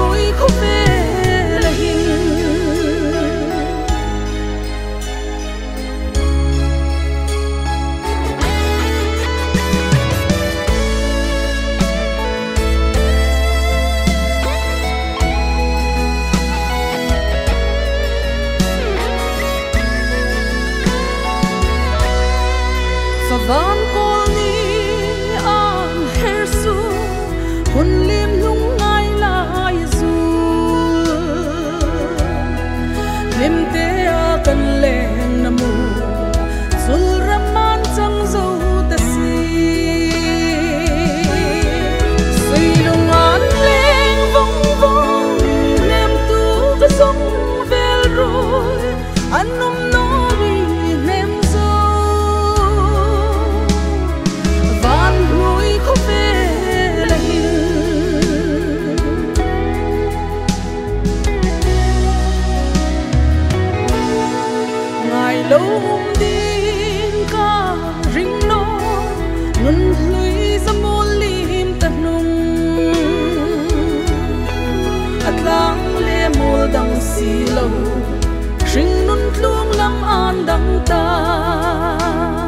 nuôi khóc về là hình và van call ni an hersu hun lim lung ngai lai zu lim te a kan leng namu zul raman chang zo ta si sei lung an leng vong vong nem tu ka song vel rồi anum no lâu din ca ring lo nun lui zamol lim ta nung atlang le mol dang si lo ring nun tlung lam an dang ta